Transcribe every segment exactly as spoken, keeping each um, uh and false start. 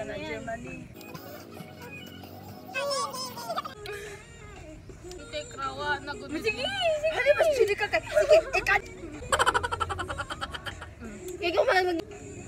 na Germany. Sige, krawa na gud. Sige, sige. Hali mas chili ka kay. Sige, ikat. Ikaw man mag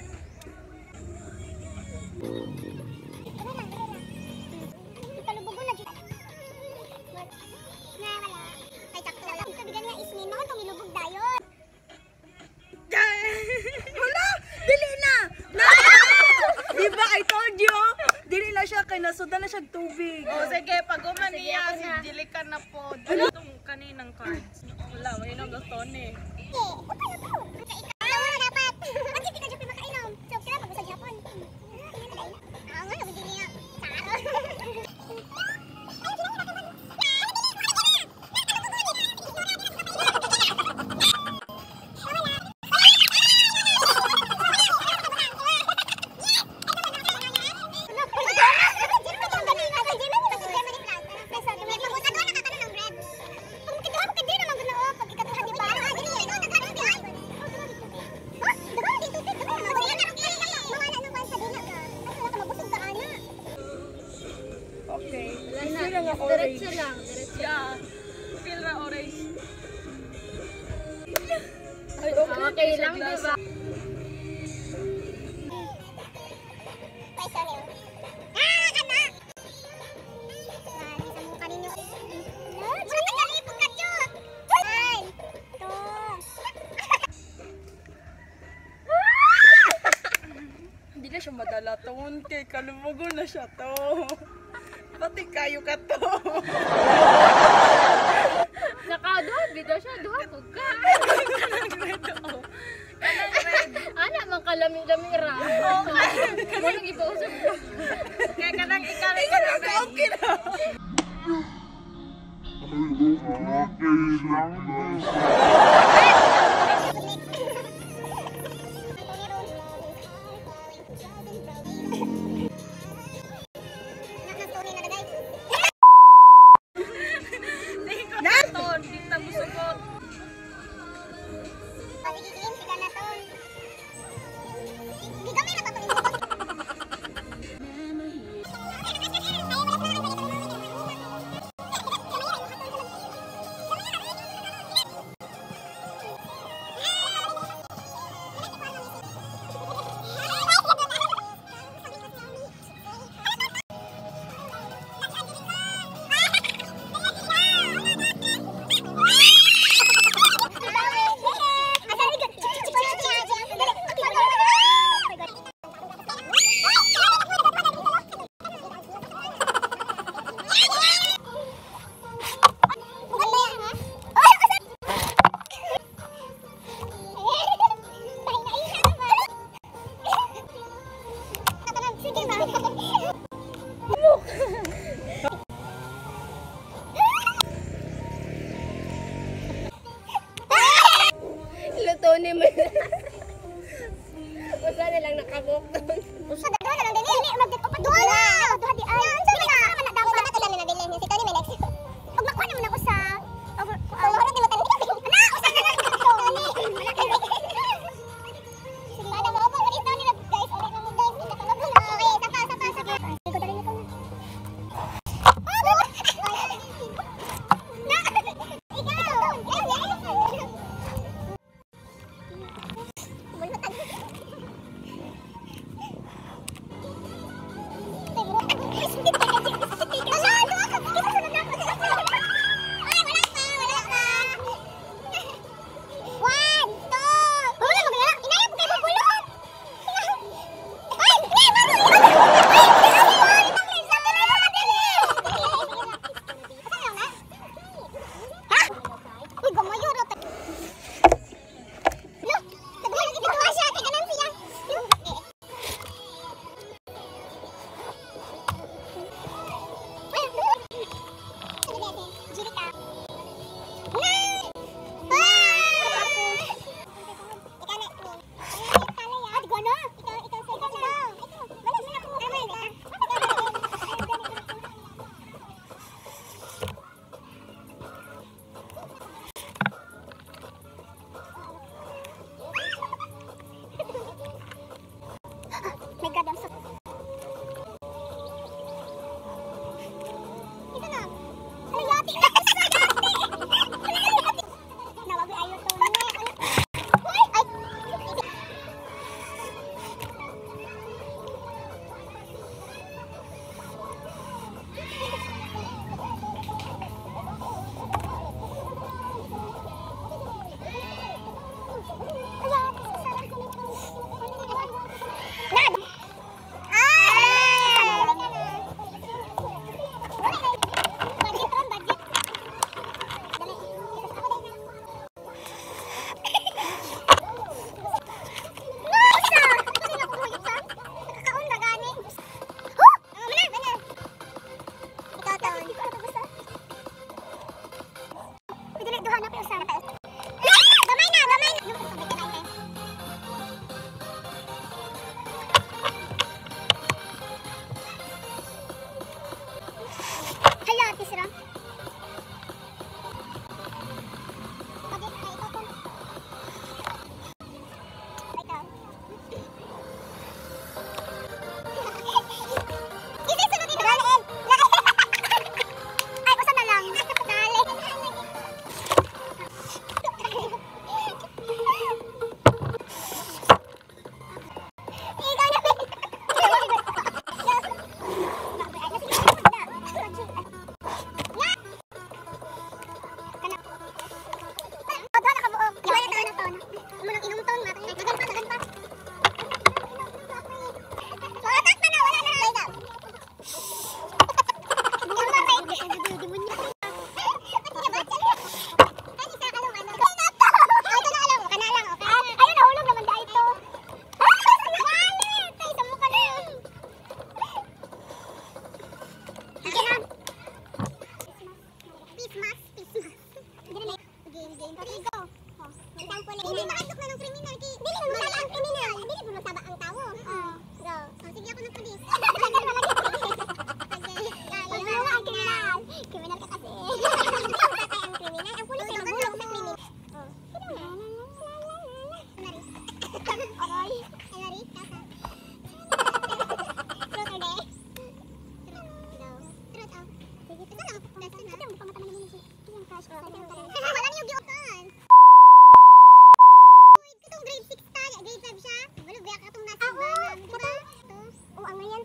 nasudan na siya tubig. Oh, sige, pag umaniya, si Jilica na po. Ano itong kaninang cards? Wala, may nang gusto ni. Diretso lang, diretso. Yeah. Feel na orange. Ay, okay, okay lang, diba? Hindi na siya madala taon kay kalumugo na siya to. Pati kayo ka to. Nakaduhat, bitaw siya, duhat ko ka. Ana, mang kalami-lamira. Walang ipausap ko. Kaya kanang ikari ka na. Okay na. Luto ni mo. Usa na lang nakabok doon. Usa na lang dili. Dili magdito duha na. Duha di ay. Dili ka man daw sa nato lang na dili. Si Tony Melex. Ug makuha naman ako sa Wala di mo tan. Na usa na lang dito. Wala kay. Sada mo pa rin Tony guys. Ora na mo guys. Nakatulog na. Okay, sapa sapa sapa. Ko dali ko na. Ikaw.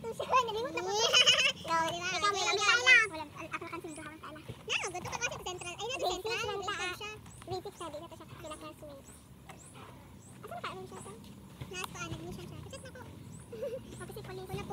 mo siya. Nalimot na ko. Ikaw, di ba? Ikaw may lamig ala. Walang atrakan sindo hawan ala. Na, gusto ka kasi sa central. Ay, na sa central. Basic siya, di na to siya kina-classmate. Asa na ka? Ano siya to? Naas pa, nag-mission siya. Chat na ko. Okay, si Pauline ko na